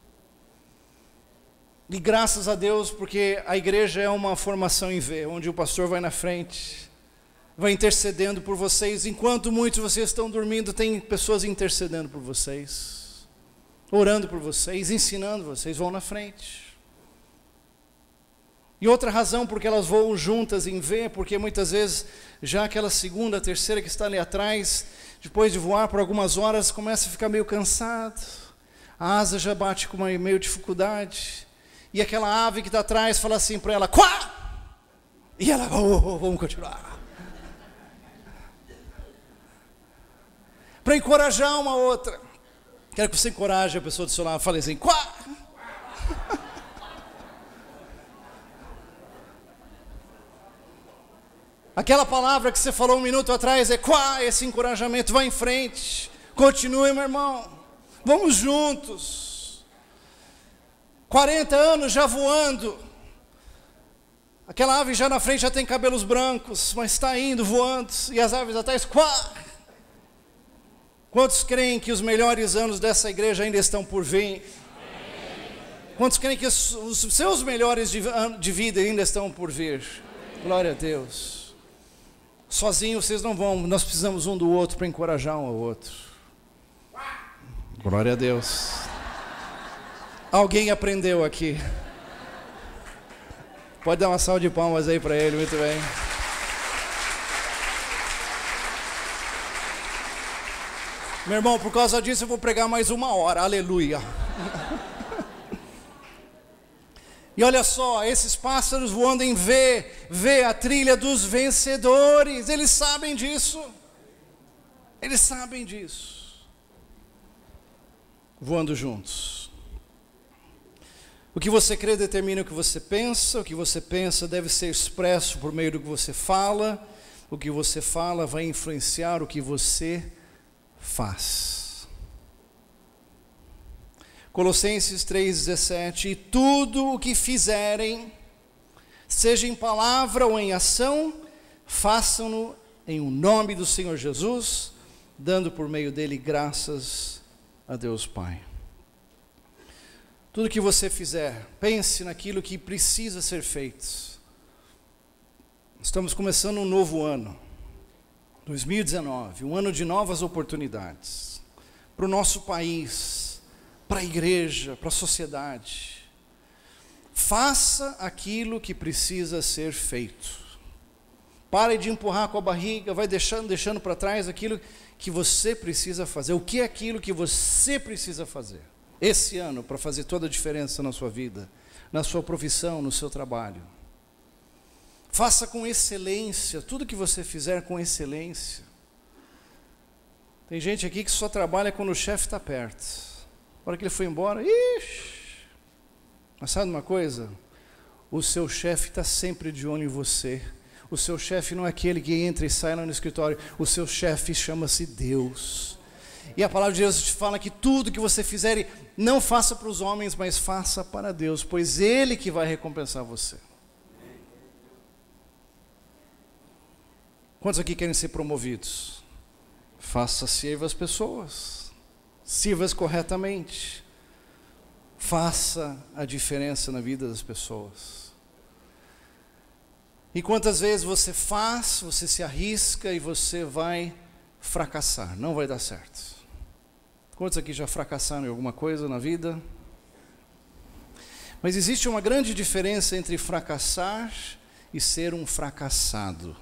E graças a Deus, porque a igreja é uma formação em V, onde o pastor vai na frente, vai intercedendo por vocês. Enquanto muitos de vocês estão dormindo, tem pessoas intercedendo por vocês. Orando por vocês, ensinando vocês, vão na frente. E outra razão porque elas voam juntas em V, porque muitas vezes já aquela segunda, terceira que está ali atrás, depois de voar por algumas horas, começa a ficar meio cansado, a asa já bate com meio dificuldade, e aquela ave que está atrás fala assim para ela, quá! E ela, vamos continuar. Para encorajar uma outra. Quero que você encoraje a pessoa do seu lado, fale assim, quá! Aquela palavra que você falou 1 minuto atrás é quá, esse encorajamento, vai em frente, continue, meu irmão, vamos juntos. 40 anos já voando, aquela ave já na frente já tem cabelos brancos, mas está indo, voando, e as aves atrás, quá! Quantos creem que os melhores anos dessa igreja ainda estão por vir? Quantos creem que os seus melhores de vida ainda estão por vir? Glória a Deus. Sozinhos vocês não vão, nós precisamos um do outro para encorajar um ao outro. Glória a Deus. Alguém aprendeu aqui. Pode dar uma salva de palmas aí para ele, muito bem. Meu irmão, por causa disso eu vou pregar mais 1 hora, aleluia. E olha só, esses pássaros voando em V, a trilha dos vencedores, eles sabem disso. Eles sabem disso. Voando juntos. O que você crê determina o que você pensa deve ser expresso por meio do que você fala, o que você fala vai influenciar o que você faz. Colossenses 3,17, e tudo o que fizerem, seja em palavra ou em ação, façam-no em o nome do Senhor Jesus, dando por meio dele graças a Deus Pai. Tudo que você fizer, pense naquilo que precisa ser feito. Estamos começando um novo ano, 2019, um ano de novas oportunidades, para o nosso país, para a igreja, para a sociedade. Faça aquilo que precisa ser feito. Pare de empurrar com a barriga, vai deixando para trás aquilo que você precisa fazer. O que é aquilo que você precisa fazer esse ano para fazer toda a diferença na sua vida, na sua profissão, no seu trabalho? Faça com excelência, tudo que você fizer com excelência. Tem gente aqui que só trabalha quando o chefe está perto. Na hora que ele foi embora, mas sabe uma coisa? O seu chefe está sempre de olho em você. O seu chefe não é aquele que entra e sai lá no escritório. O seu chefe chama-se Deus. E a palavra de Deus te fala que tudo que você fizer, não faça para os homens, mas faça para Deus, pois Ele que vai recompensar você. Quantos aqui querem ser promovidos? Sirva as pessoas. Sirva-as corretamente. Faça a diferença na vida das pessoas. E quantas vezes você faz, você se arrisca e você vai fracassar, não vai dar certo. Quantos aqui já fracassaram em alguma coisa na vida? Mas existe uma grande diferença entre fracassar e ser um fracassado.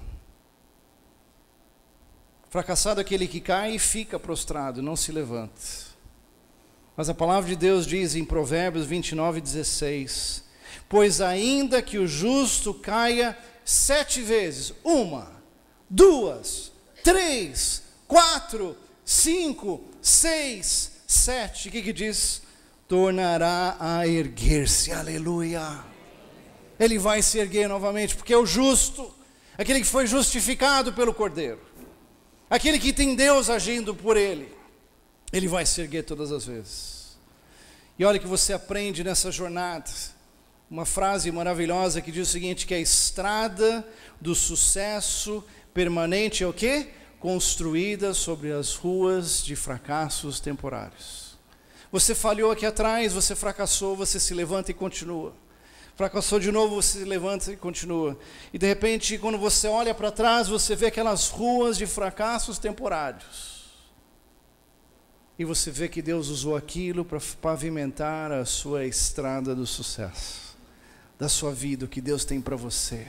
Fracassado é aquele que cai e fica prostrado, não se levanta. Mas a palavra de Deus diz em Provérbios 29:16, pois ainda que o justo caia 7 vezes, 1, 2, 3, 4, 5, 6, 7, o que diz? Tornará a erguer-se, aleluia. Ele vai se erguer novamente, porque é o justo, aquele que foi justificado pelo Cordeiro. Aquele que tem Deus agindo por ele, ele vai se erguer todas as vezes. E olha que você aprende nessa jornada, uma frase maravilhosa que diz o seguinte, que a estrada do sucesso permanente é o quê? Construída sobre as ruas de fracassos temporários. Você falhou aqui atrás, você fracassou, você se levanta e continua. Fracassou de novo, você se levanta e continua. E de repente, quando você olha para trás, você vê aquelas ruas de fracassos temporários. E você vê que Deus usou aquilo para pavimentar a sua estrada do sucesso, da sua vida, o que Deus tem para você.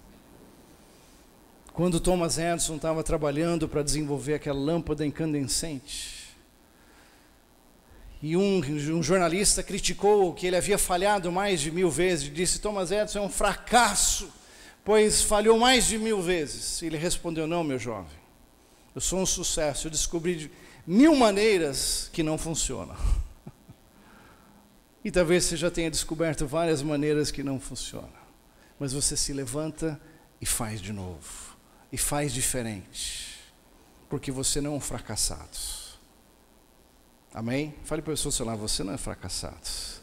Quando Thomas Edison estava trabalhando para desenvolver aquela lâmpada incandescente, e um jornalista criticou que ele havia falhado mais de 1000 vezes, disse, Thomas Edison é um fracasso, pois falhou mais de 1000 vezes. Ele respondeu, não, meu jovem, eu sou um sucesso, eu descobri de 1000 maneiras que não funcionam. E talvez você já tenha descoberto várias maneiras que não funcionam, mas você se levanta e faz de novo, e faz diferente, porque você não é um fracassado. Amém? Fale para a pessoa do seu lado, você não é fracassado.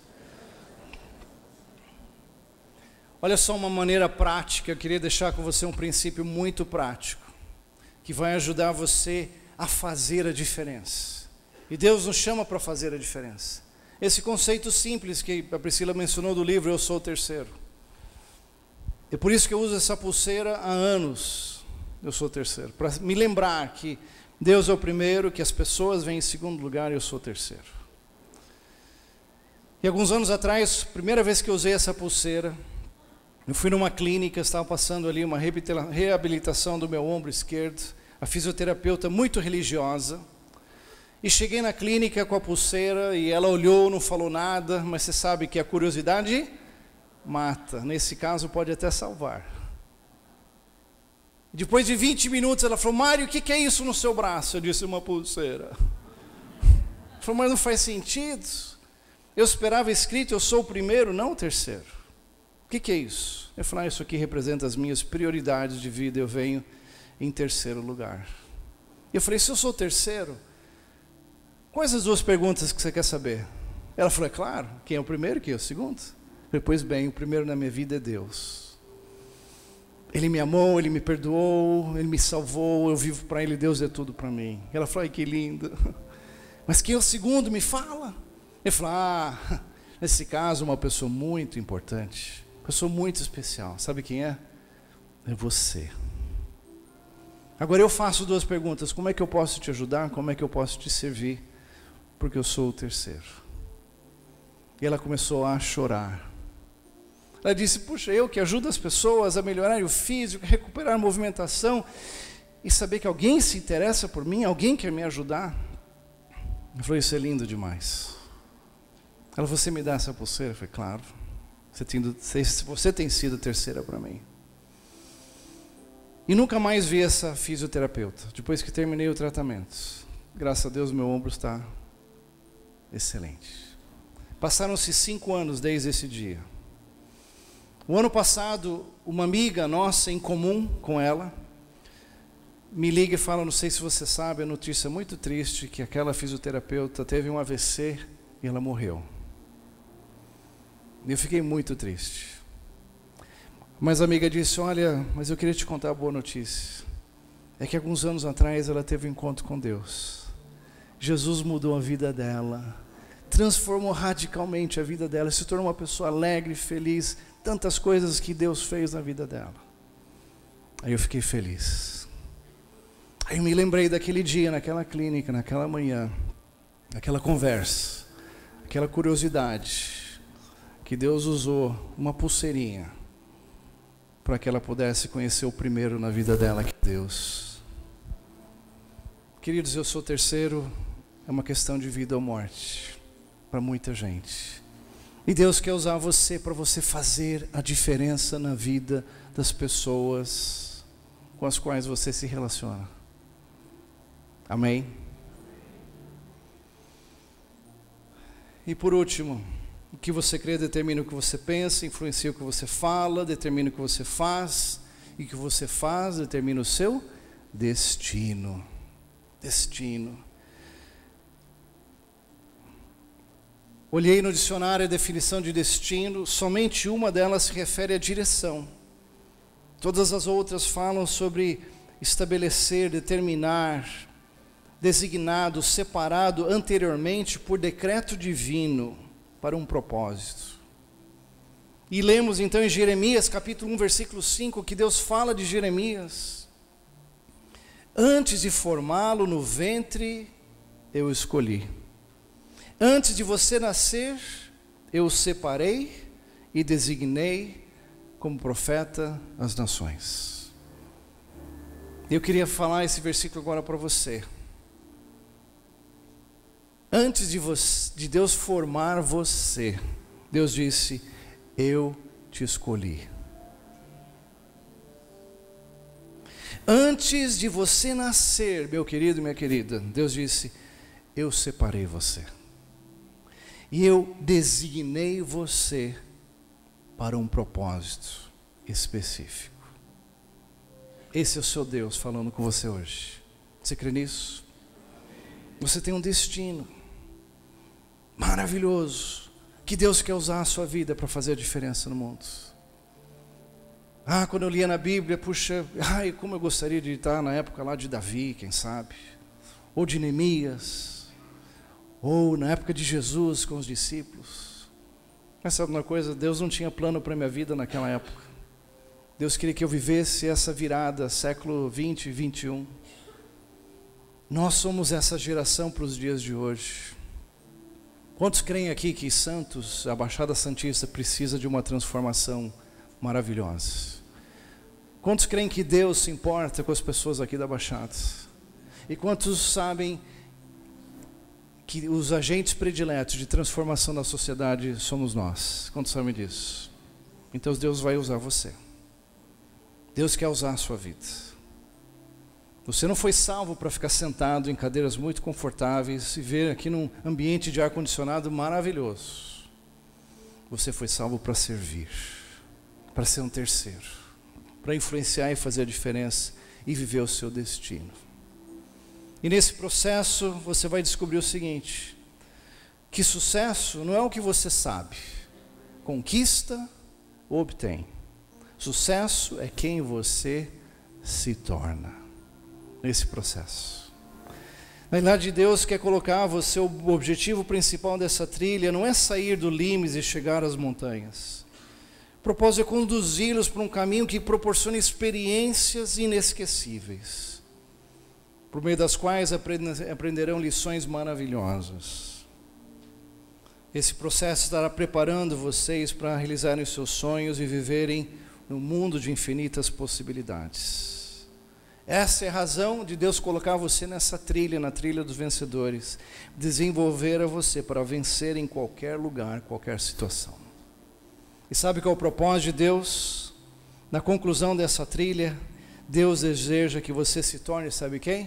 Olha só uma maneira prática, eu queria deixar com você um princípio muito prático, que vai ajudar você a fazer a diferença. E Deus nos chama para fazer a diferença. Esse conceito simples que a Priscila mencionou do livro, Eu Sou o Terceiro. É por isso que eu uso essa pulseira há anos, Eu Sou o Terceiro, para me lembrar que Deus é o primeiro, que as pessoas vêm em segundo lugar e eu sou o terceiro. E alguns anos atrás, primeira vez que eu usei essa pulseira, eu fui numa clínica, estava passando ali uma reabilitação do meu ombro esquerdo, a fisioterapeuta muito religiosa, e cheguei na clínica com a pulseira e ela olhou, não falou nada, mas você sabe que a curiosidade mata, nesse caso pode até salvar. Depois de 20 minutos ela falou: Mário, o que é isso no seu braço? Eu disse: uma pulseira. Ela falou: mas não faz sentido, eu esperava escrito, eu sou o primeiro, não o terceiro. O que é isso? Eu falei: isso aqui representa as minhas prioridades de vida, eu venho em terceiro lugar. Eu falei: se eu sou o terceiro, quais as 2 perguntas que você quer saber? Ela falou: é claro, quem é o primeiro, quem é o segundo? Eu falei: pois bem, o primeiro na minha vida é Deus. Ele me amou, Ele me perdoou, Ele me salvou, eu vivo para Ele, Deus é tudo para mim. Ela falou: ai, que lindo. Mas quem é o segundo? Me fala. Eu falei: nesse caso, uma pessoa muito importante, uma pessoa muito especial. Sabe quem é? É você. Agora eu faço 2 perguntas: como é que eu posso te ajudar? Como é que eu posso te servir? Porque eu sou o terceiro. E ela começou a chorar. Ela disse: puxa, eu que ajudo as pessoas a melhorar o físico, recuperar a movimentação, e saber que alguém se interessa por mim, alguém quer me ajudar. Eu falei: isso é lindo demais. Ela: você me dá essa pulseira? Eu falei: claro, você tem sido a terceira para mim. E nunca mais vi essa fisioterapeuta, depois que terminei o tratamento. Graças a Deus meu ombro está excelente. Passaram-se 5 anos desde esse dia. O ano passado, uma amiga nossa em comum com ela me liga e fala: não sei se você sabe, a notícia muito triste, que aquela fisioterapeuta teve um AVC e ela morreu. E eu fiquei muito triste. Mas a amiga disse: olha, mas eu queria te contar a boa notícia. É que alguns anos atrás ela teve um encontro com Deus. Jesus mudou a vida dela, transformou radicalmente a vida dela, se tornou uma pessoa alegre, feliz, tantas coisas que Deus fez na vida dela. Aí eu fiquei feliz. Aí eu me lembrei daquele dia, naquela clínica, naquela manhã, naquela conversa, aquela curiosidade, que Deus usou uma pulseirinha para que ela pudesse conhecer o primeiro na vida dela, que é Deus. Queridos, eu sou o terceiro, é uma questão de vida ou morte para muita gente. E Deus quer usar você para você fazer a diferença na vida das pessoas com as quais você se relaciona. Amém? E por último, o que você crê determina o que você pensa, influencia o que você fala, determina o que você faz, e o que você faz determina o seu destino. Destino. Olhei no dicionário a definição de destino, somente uma delas se refere à direção. Todas as outras falam sobre estabelecer, determinar, designado, separado anteriormente por decreto divino para um propósito. E lemos então em Jeremias capítulo 1, versículo 5, que Deus fala de Jeremias: antes de formá-lo no ventre, eu escolhi. Antes de você nascer, eu o separei e designei como profeta às nações. Eu queria falar esse versículo agora para você. Antes de Deus formar você, Deus disse: eu te escolhi. Antes de você nascer, meu querido e minha querida, Deus disse: eu separei você. E eu designei você para um propósito específico. Esse é o seu Deus falando com você hoje. Você crê nisso? Você tem um destino maravilhoso, que Deus quer usar a sua vida para fazer a diferença no mundo. Quando eu lia na Bíblia, puxa, como eu gostaria de estar na época lá de Davi, quem sabe, ou de Neemias, ou na época de Jesus com os discípulos. Mas sabe uma coisa? Deus não tinha plano para a minha vida naquela época. Deus queria que eu vivesse essa virada, século 20 e 21. Nós somos essa geração para os dias de hoje. Quantos creem aqui que Santos, a Baixada Santista, precisa de uma transformação maravilhosa? Quantos creem que Deus se importa com as pessoas aqui da Baixada? E quantos sabem que os agentes prediletos de transformação da sociedade somos nós? Quantos sabem disso? Então Deus vai usar você. Deus quer usar a sua vida. Você não foi salvo para ficar sentado em cadeiras muito confortáveis e ver aqui num ambiente de ar-condicionado maravilhoso. Você foi salvo para servir, para ser um terceiro, para influenciar e fazer a diferença e viver o seu destino. E nesse processo você vai descobrir o seguinte, que sucesso não é o que você sabe, conquista ou obtém. Sucesso é quem você se torna nesse processo. Na verdade, Deus quer colocar você, o objetivo principal dessa trilha não é sair do limes e chegar às montanhas. O propósito é conduzi-los para um caminho que proporciona experiências inesquecíveis, por meio das quais aprenderão lições maravilhosas. Esse processo estará preparando vocês para realizarem os seus sonhos e viverem num mundo de infinitas possibilidades. Essa é a razão de Deus colocar você nessa trilha, na trilha dos vencedores, desenvolver a você para vencer em qualquer lugar, qualquer situação. E sabe qual é o propósito de Deus? Na conclusão dessa trilha, Deus deseja que você se torne, sabe quem?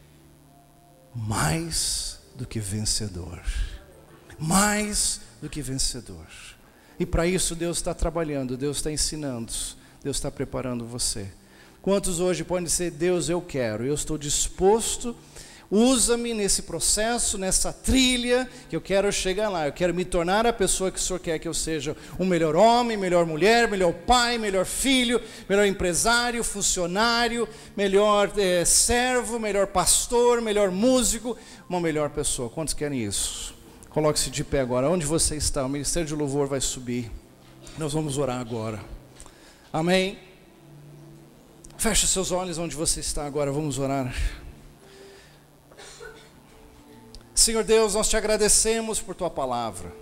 Mais do que vencedor. Mais do que vencedor. E para isso Deus está trabalhando, Deus está ensinando, Deus está preparando você. Quantos hoje podem dizer, Deus, eu quero, eu estou disposto, usa-me nesse processo, nessa trilha, que eu quero chegar lá, eu quero me tornar a pessoa que o Senhor quer que eu seja, um melhor homem, melhor mulher, melhor pai, melhor filho, melhor empresário, funcionário, melhor servo, melhor pastor, melhor músico, uma melhor pessoa. Quantos querem isso? Coloque-se de pé agora, onde você está, o Ministério de Louvor vai subir, nós vamos orar agora, amém? Feche seus olhos onde você está agora, vamos orar. Senhor Deus, nós te agradecemos por tua palavra.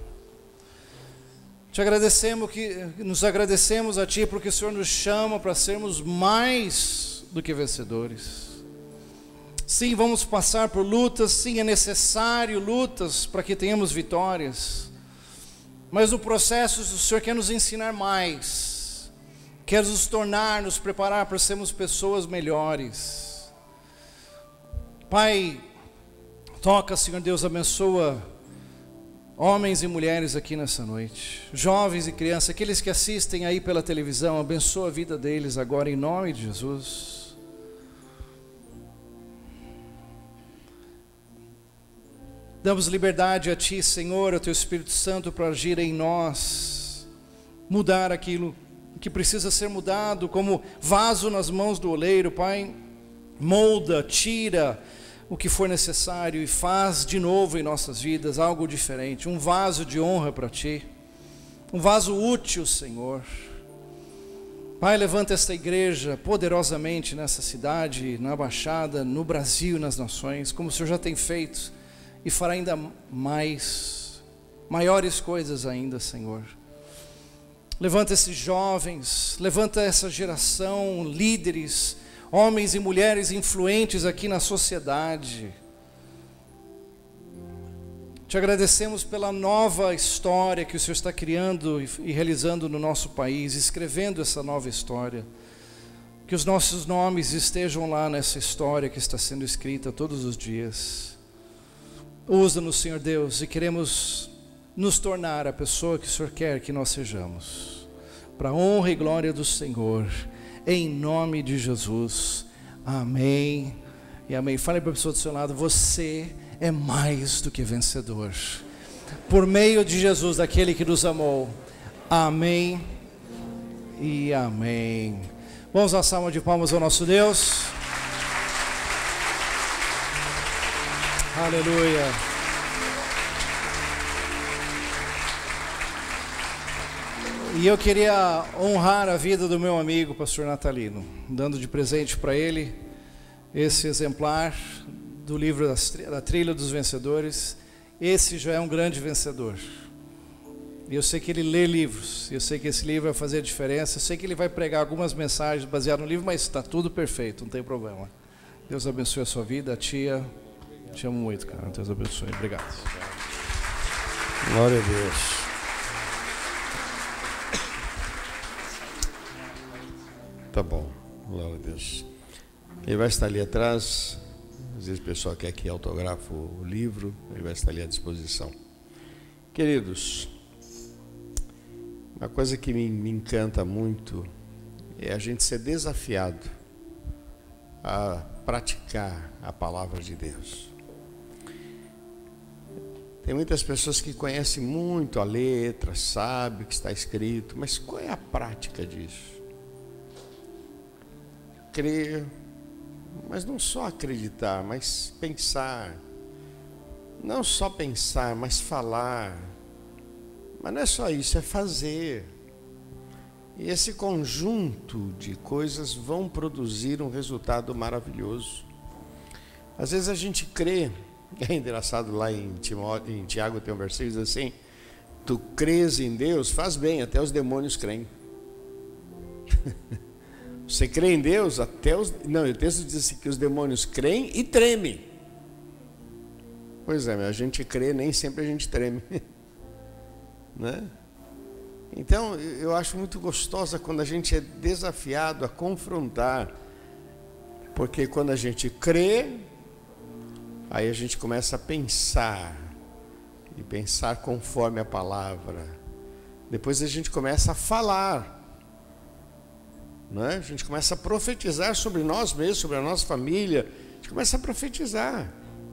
Nos agradecemos a Ti porque o Senhor nos chama para sermos mais do que vencedores. Sim, vamos passar por lutas, sim, é necessário lutas para que tenhamos vitórias. Mas no processo o Senhor quer nos ensinar mais. Quer nos tornar, nos preparar para sermos pessoas melhores. Pai, toca, Senhor Deus, abençoa homens e mulheres aqui nessa noite, jovens e crianças, aqueles que assistem aí pela televisão, abençoa a vida deles agora em nome de Jesus. Damos liberdade a Ti, Senhor, ao Teu Espírito Santo para agir em nós, mudar aquilo que precisa ser mudado, como vaso nas mãos do oleiro. Pai, molda, tira o que for necessário e faz de novo em nossas vidas algo diferente, um vaso de honra para Ti, um vaso útil, Senhor. Pai, levanta esta igreja poderosamente nessa cidade, na Baixada, no Brasil, nas nações, como o Senhor já tem feito e fará ainda maiores coisas ainda, Senhor. Levanta esses jovens, levanta essa geração, líderes, homens e mulheres influentes aqui na sociedade. Te agradecemos pela nova história que o Senhor está criando e realizando no nosso país, escrevendo essa nova história. Que os nossos nomes estejam lá nessa história que está sendo escrita todos os dias. Usa-nos, Senhor Deus, e queremos nos tornar a pessoa que o Senhor quer que nós sejamos, para a honra e glória do Senhor, em nome de Jesus, amém e amém. Fale para a pessoa do seu lado, você é mais do que vencedor, por meio de Jesus, aquele que nos amou, amém e amém. Vamos dar salva de palmas ao nosso Deus, aleluia. E eu queria honrar a vida do meu amigo, pastor Natalino, dando de presente para ele esse exemplar do livro da Trilha dos Vencedores, esse já é um grande vencedor. E eu sei que ele lê livros, eu sei que esse livro vai fazer a diferença, eu sei que ele vai pregar algumas mensagens baseadas no livro, mas está tudo perfeito, não tem problema. Deus abençoe a sua vida, a tia, te amo muito, cara, Deus abençoe, obrigado. Glória a Deus. Tá bom, glória a Deus. Ele vai estar ali atrás, às vezes o pessoal quer que autografe o livro, ele vai estar ali à disposição. Queridos, uma coisa que me encanta muito é a gente ser desafiado a praticar a palavra de Deus. Tem muitas pessoas que conhecem muito a letra, sabem o que está escrito, mas qual é a prática disso? Crer, mas não só acreditar, mas pensar. Não só pensar, mas falar. Mas não é só isso, é fazer. E esse conjunto de coisas vão produzir um resultado maravilhoso. Às vezes a gente crê, é engraçado, lá em Tiago tem um versículo que diz assim: tu crês em Deus, faz bem, até os demônios creem. Você crê em Deus, até os... Não, o texto diz assim, que os demônios creem e tremem. Pois é, a gente crê, nem sempre a gente treme. Né? Então, eu acho muito gostosa quando a gente é desafiado a confrontar, porque quando a gente crê, aí a gente começa a pensar, e pensar conforme a palavra. Depois a gente começa a falar, né? A gente começa a profetizar sobre nós mesmos, sobre a nossa família, a gente começa a profetizar.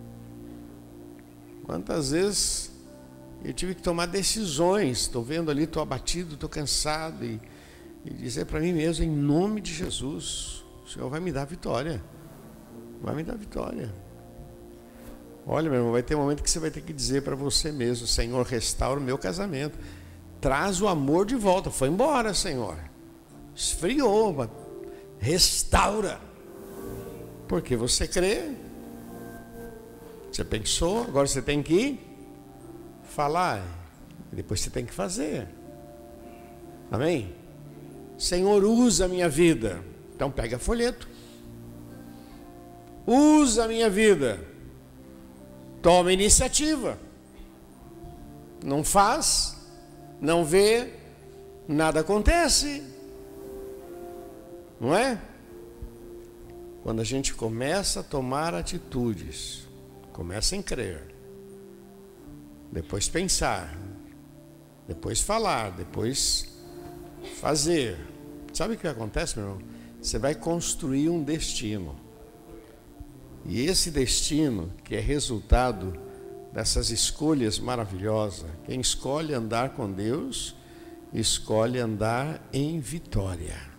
Quantas vezes eu tive que tomar decisões, estou vendo ali, estou abatido, estou cansado, e dizer para mim mesmo, em nome de Jesus, o Senhor vai me dar vitória, vai me dar vitória. Olha, meu irmão, vai ter um momento que você vai ter que dizer para você mesmo: Senhor, restaura o meu casamento, traz o amor de volta, foi embora, Senhor, esfriou, mas restaura, porque você crê, você pensou, agora você tem que falar, e depois você tem que fazer. Amém? Senhor, usa a minha vida. Então pega folheto, usa a minha vida, toma iniciativa. Não faz, não vê, nada acontece, não é? Quando a gente começa a tomar atitudes, começa em crer, depois pensar, depois falar, depois fazer. Sabe o que acontece, meu irmão? Você vai construir um destino. E esse destino, que é resultado dessas escolhas maravilhosas, quem escolhe andar com Deus, escolhe andar em vitória.